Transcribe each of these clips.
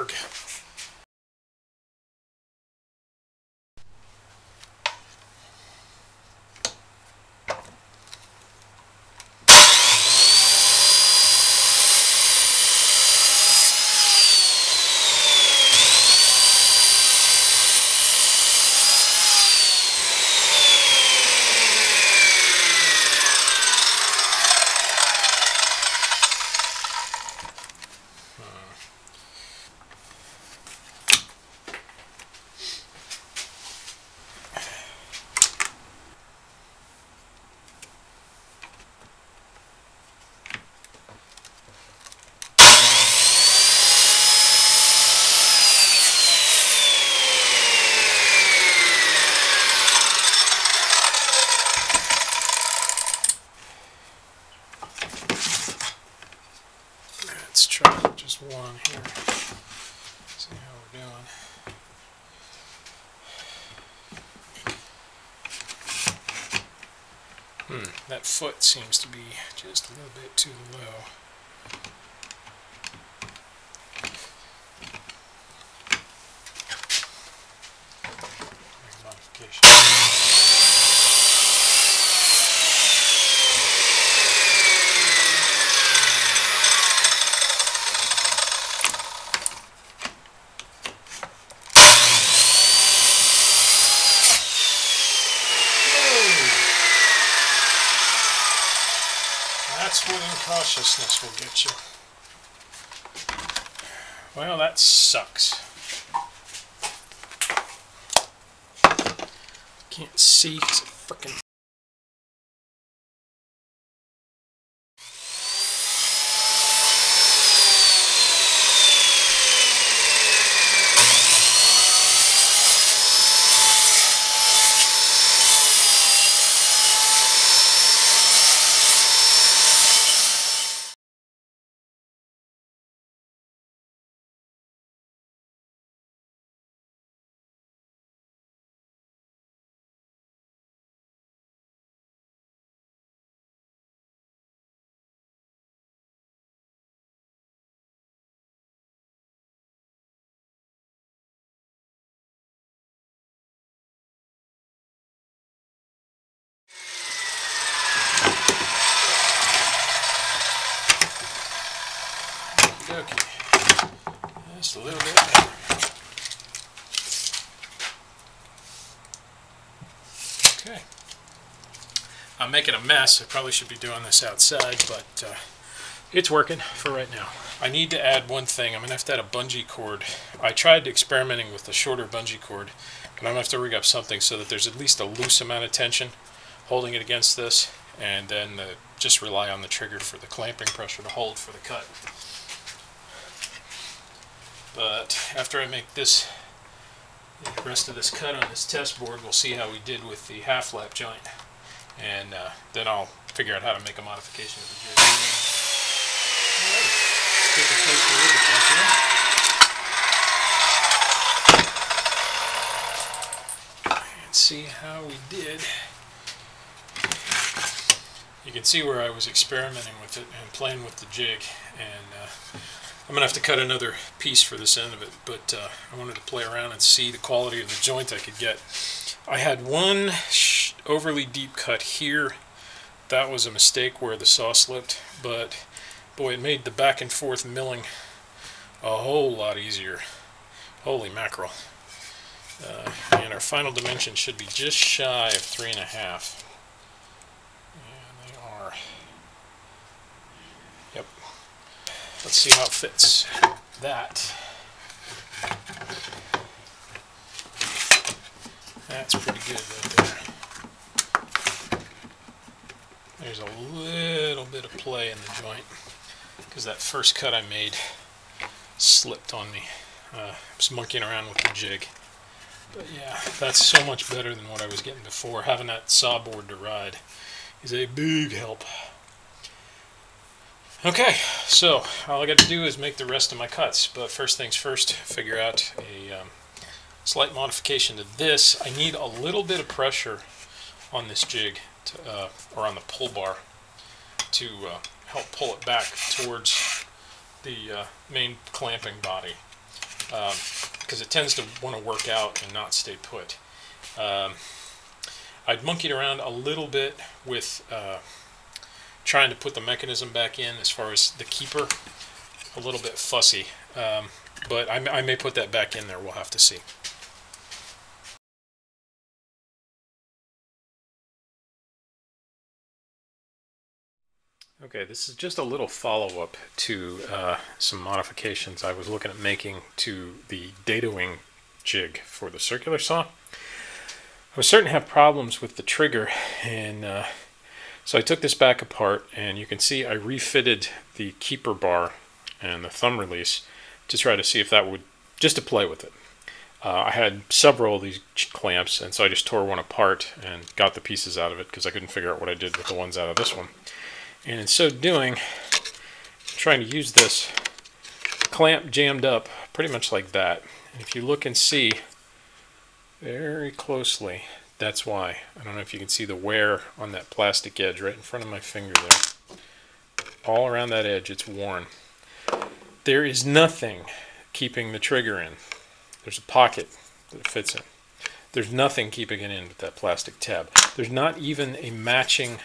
org. Let's try just one here. See how we're doing. That foot seems to be just a little bit too low. Make a modification. That's what incautiousness will get you. Well, that sucks. Can't see because it frickin'. Okay, just a little bit better. Okay, I'm making a mess. I probably should be doing this outside, but it's working for right now. I need to add one thing. I'm going to have to add a bungee cord. I tried experimenting with a shorter bungee cord, but I'm going to have to rig up something so that there's at least a loose amount of tension holding it against this, and then just rely on the trigger for the clamping pressure to hold for the cut. But after I make this, the rest of this cut on this test board, we'll see how we did with the half lap joint, and then I'll figure out how to make a modification of the jig. Alright, let's take a closer look at that here and see how we did. You can see where I was experimenting with it and playing with the jig, and I'm going to have to cut another piece for this end of it, but I wanted to play around and see the quality of the joint I could get. I had one overly deep cut here. That was a mistake where the saw slipped, but boy, it made the back and forth milling a whole lot easier. Holy mackerel. And our final dimension should be just shy of 3.5. And they are. Yep. Let's see how it fits. That's pretty good right there. There's a little bit of play in the joint because that first cut I made slipped on me. I was monkeying around with the jig. But yeah, that's so much better than what I was getting before. Having that saw board to ride is a big help. Okay, so all I got to do is make the rest of my cuts, but first things first, figure out a slight modification to this. I need a little bit of pressure on this jig, or on the pull bar, to help pull it back towards the main clamping body. because it tends to want to work out and not stay put. I'd monkeyed around a little bit with trying to put the mechanism back in as far as the keeper. A little bit fussy, but I may put that back in there. We'll have to see. Okay, this is just a little follow-up to some modifications I was looking at making to the Dadoing jig for the circular saw. I was starting to have problems with the trigger, and so I took this back apart, and you can see I refitted the keeper bar and the thumb release to try to see if that would, just to play with it. I had several of these clamps, and so I just tore one apart and got the pieces out of it because I couldn't figure out what I did with the ones out of this one. And in so doing, trying to use this clamp jammed up pretty much like that. And if you look and see very closely, that's why. I don't know if you can see the wear on that plastic edge right in front of my finger there. All around that edge, it's worn. There is nothing keeping the trigger in. There's a pocket that it fits in. There's nothing keeping it in with that plastic tab. There's not even a matching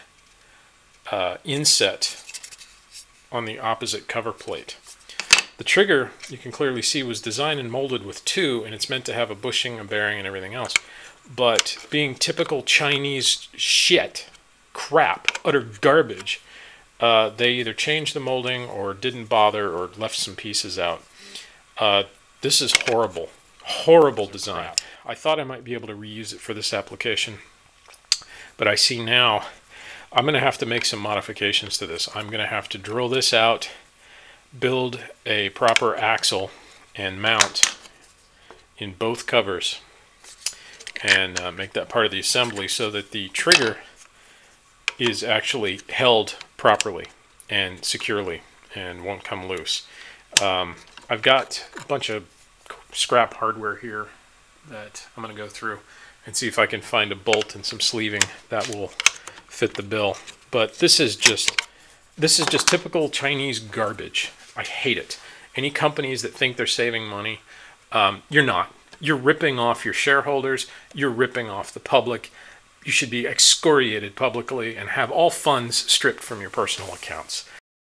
inset on the opposite cover plate. The trigger, you can clearly see, was designed and molded with two, and it's meant to have a bushing, a bearing, and everything else. But being typical Chinese shit, crap, utter garbage, they either changed the molding or didn't bother or left some pieces out. This is horrible. Horrible design. I thought I might be able to reuse it for this application, but I see now I'm going to have to make some modifications to this. I'm going to have to drill this out, build a proper axle and mount in both covers, and make that part of the assembly so that the trigger is actually held properly and securely and won't come loose. I've got a bunch of scrap hardware here that I'm going to go through and see if I can find a bolt and some sleeving that will fit the bill. But this is just typical Chinese garbage. I hate it. Any companies that think they're saving money, you're not. You're ripping off your shareholders. You're ripping off the public. You should be excoriated publicly and have all funds stripped from your personal accounts.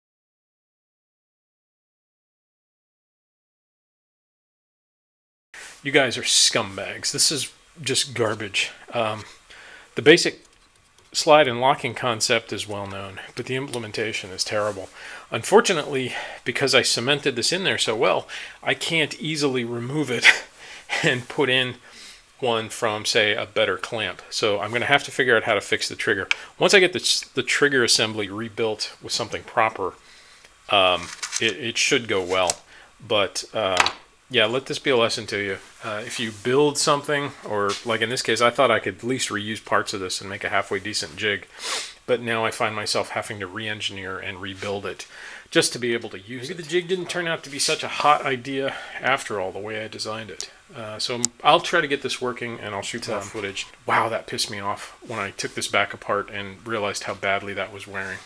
You guys are scumbags. This is just garbage. The basic slide and locking concept is well known, but the implementation is terrible. Unfortunately, because I cemented this in there so well, I can't easily remove it and put in one from, say, a better clamp. So I'm going to have to figure out how to fix the trigger. Once I get the trigger assembly rebuilt with something proper, it should go well. But yeah, let this be a lesson to you. If you build something, or like in this case, I thought I could at least reuse parts of this and make a halfway decent jig. But now I find myself having to re-engineer and rebuild it just to be able to use it. The jig didn't turn out to be such a hot idea after all, the way I designed it. So I'll try to get this working and I'll shoot more footage. Wow, that pissed me off when I took this back apart and realized how badly that was wearing.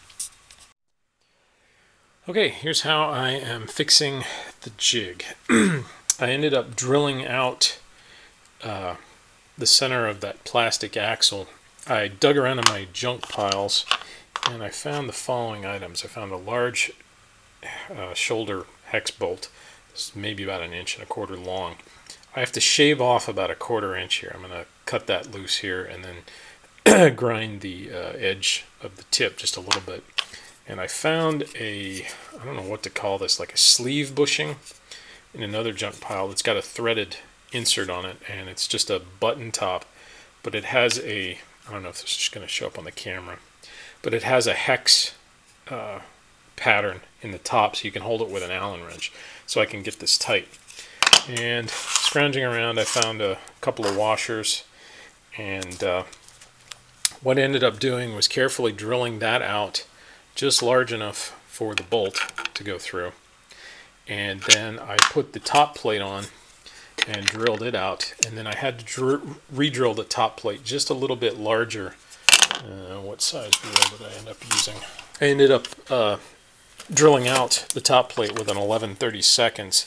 Okay, here's how I am fixing the jig. I ended up drilling out the center of that plastic axle. I dug around in my junk piles and I found the following items. I found a large shoulder hex bolt. This is maybe about 1.25 inches long. I have to shave off about 1/4 inch here. I'm going to cut that loose here and then grind the edge of the tip just a little bit. And I found I don't know what to call this, like a sleeve bushing in another junk pile. It's got a threaded insert on it, and it's just a button top, but it has I don't know if this is going to show up on the camera, but it has a hex pattern in the top, so you can hold it with an Allen wrench, so I can get this tight. And scrounging around, I found a couple of washers, and what I ended up doing was carefully drilling that out just large enough for the bolt to go through, and then I put the top plate on and drilled it out, and then I had to re-drill the top plate just a little bit larger. What size drill did I end up using? I ended up drilling out the top plate with an 11/32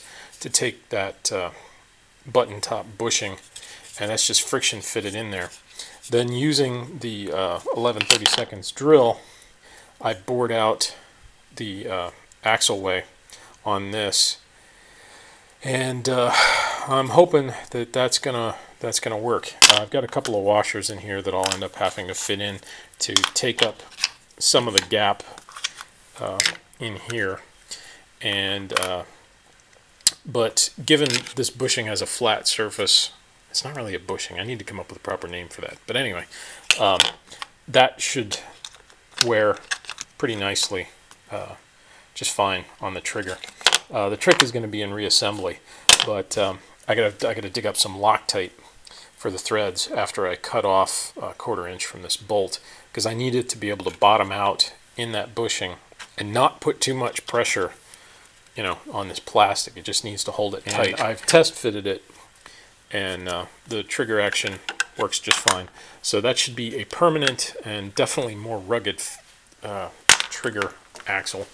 to take that button top bushing, and that's just friction fitted in there. Then using the 11/32 drill, I bored out the axleway on this, and I'm hoping that that's gonna work. I've got a couple of washers in here that I'll end up having to fit in to take up some of the gap in here, and but given this bushing has a flat surface, it's not really a bushing. I need to come up with a proper name for that. But anyway, that should wear pretty nicely, just fine on the trigger. The trick is going to be in reassembly, but I gotta dig up some Loctite for the threads after I cut off a 1/4 inch from this bolt, because I need it to be able to bottom out in that bushing and not put too much pressure, you know, on this plastic. It just needs to hold it tight. And I've test fitted it, and the trigger action works just fine. So that should be a permanent and definitely more rugged trigger axle.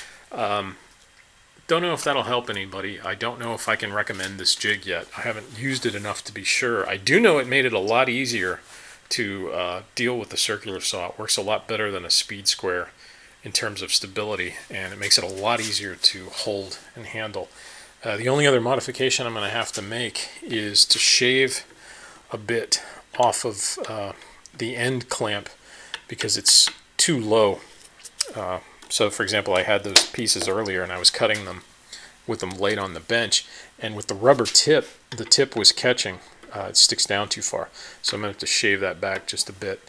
Don't know if that'll help anybody. I don't know if I can recommend this jig yet. I haven't used it enough to be sure. I do know it made it a lot easier to deal with the circular saw. It works a lot better than a speed square in terms of stability, and it makes it a lot easier to hold and handle. The only other modification I'm going to have to make is to shave a bit off of the end clamp, because it's too low. So for example, I had those pieces earlier and I was cutting them with them laid on the bench, and with the rubber tip, the tip was catching. It sticks down too far, so I'm going to have to shave that back just a bit.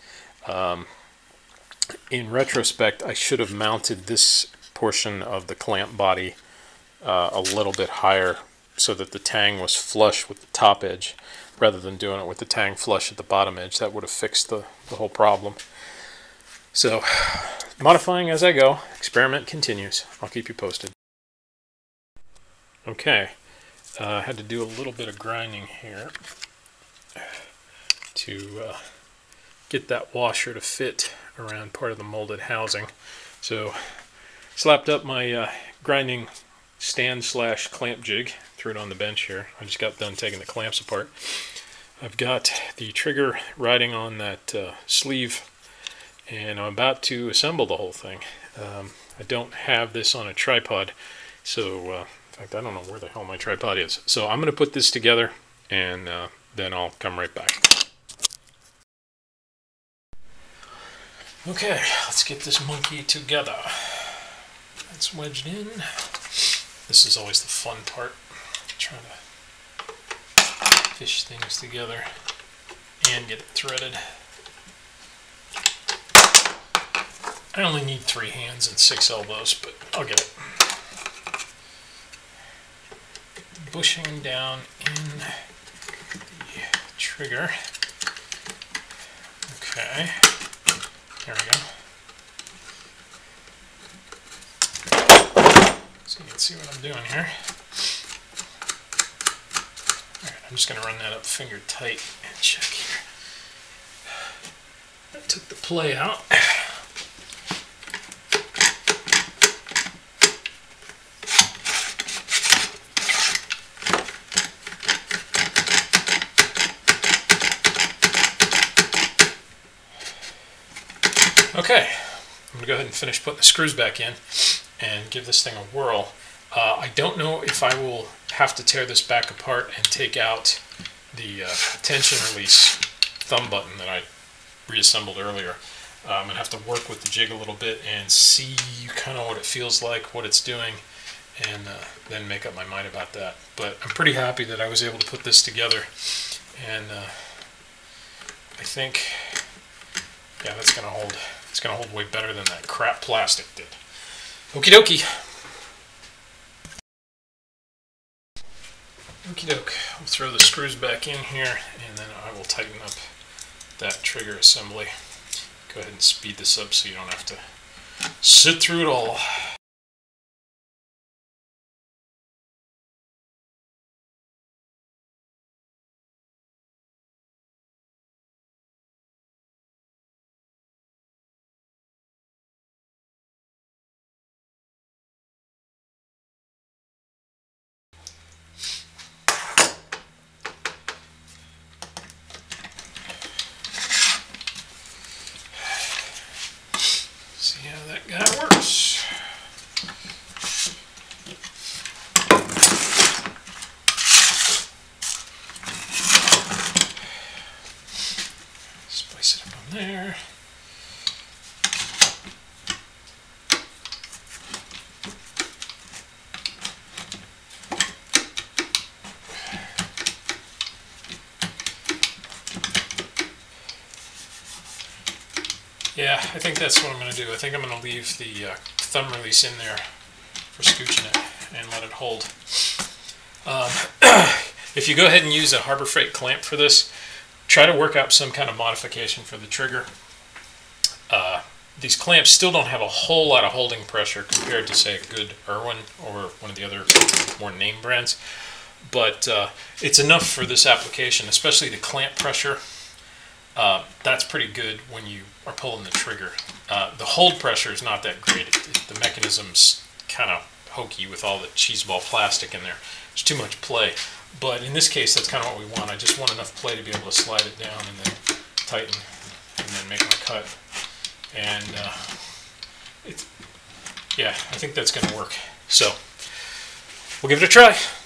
In retrospect, I should have mounted this portion of the clamp body a little bit higher so that the tang was flush with the top edge rather than doing it with the tang flush at the bottom edge. That would have fixed the whole problem. So, modifying as I go, experiment continues. I'll keep you posted. Okay, I had to do a little bit of grinding here to get that washer to fit around part of the molded housing. So, slapped up my grinding stand / clamp jig, threw it on the bench here. I just got done taking the clamps apart. I've got the trigger riding on that sleeve, and I'm about to assemble the whole thing. I don't have this on a tripod, so in fact I don't know where the hell my tripod is. So I'm going to put this together, and then I'll come right back. Okay, let's get this monkey together. That's wedged in. This is always the fun part, trying to fish things together and get it threaded. I only need 3 hands and 6 elbows, but I'll get it. Bushing down in the trigger. Okay, there we go. So you can see what I'm doing here. Alright, I'm just going to run that up finger tight and check here. I took the play out. Okay, I'm going to go ahead and finish putting the screws back in and give this thing a whirl. I don't know if I will have to tear this back apart and take out the tension release thumb button that I reassembled earlier. I'm going to have to work with the jig a little bit and see kind of what it feels like, what it's doing, and then make up my mind about that. But I'm pretty happy that I was able to put this together, and I think, yeah, that's going to hold. It's going to hold way better than that crap plastic did. Okie dokie. Okie doke. I'll throw the screws back in here, and then I will tighten up that trigger assembly. Go ahead and speed this up so you don't have to sit through it all. there. Yeah, I think that's what I'm going to do. I think I'm going to leave the thumb release in there for scooching it and let it hold. If you go ahead and use a Harbor Freight clamp for this, try to work out some kind of modification for the trigger. These clamps still don't have a whole lot of holding pressure compared to, say, a good Irwin or one of the other more name brands, but it's enough for this application, especially the clamp pressure. That's pretty good when you are pulling the trigger. The hold pressure is not that great. The mechanism's kind of hokey with all the cheeseball plastic in there. There's too much play. But in this case, that's kind of what we want. I just want enough play to be able to slide it down and then tighten and then make my cut. And yeah, I think that's going to work. So we'll give it a try.